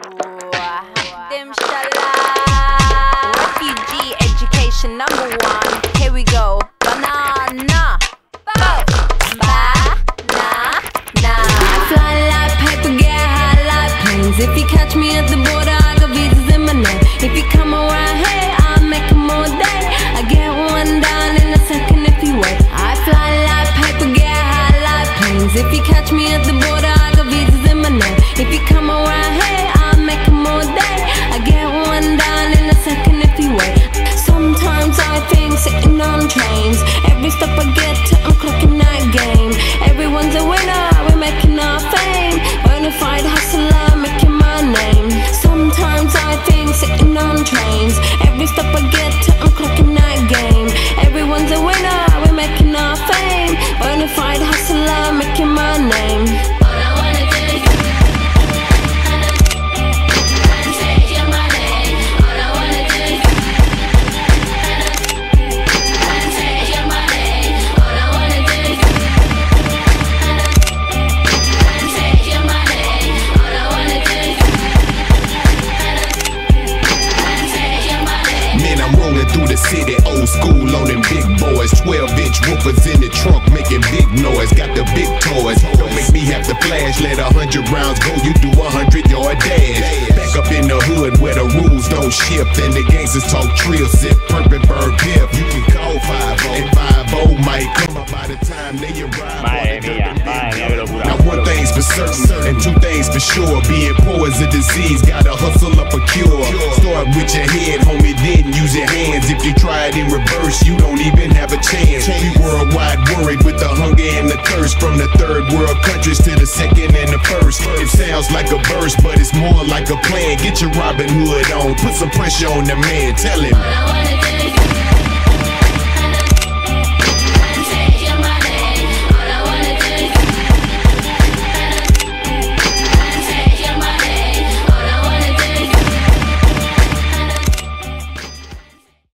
Them shala. Refugee education #1. Here we go. Banana. I fly like paper, get high like planes. If you catch me at the border, I got visas in my name. If you come around here, I'll make them all day. I get one down in a second if you wait. I fly like paper, get high like planes. If you catch me at the border, I got visas in my name. If you come around here, I'll make them all day. I get one down in a second if you wait. Sometimes I think sitting on trains. Every step I get to, I'm clocking that game. Everyone's a winner, we're making our fame. Bonafide hustler, making my name. Sometimes I think sitting on trains. Every step I get to, I'm clocking that game. Everyone's a winner, we're making our fame. Bonafide hustler, making my name. Through the city, old school on them big boys. 12-inch woofers in the trunk making big noise. Got the big toys. Don't make me have to flash. Let 100 rounds go, you do 100-yard dash. Back up in the hood where the rules don't shift and the gangsters talk trill, sip, perp and burn piff. You can call 5-0 and 5-0 might come up by the time they arrive. Madre mía, qué locura. Now one thing's for certain and two things for sure. Being poor is a disease, gotta hustle up a cure. Start with your head, homie, then use your hands. If you try it in reverse, you don't even have a chance. We worldwide worried with the hunger and the thirst. From the third world countries to the second and the first. It sounds like a verse, but it's more like a plan. Get your Robin Hood on, put some pressure on the man, tell him.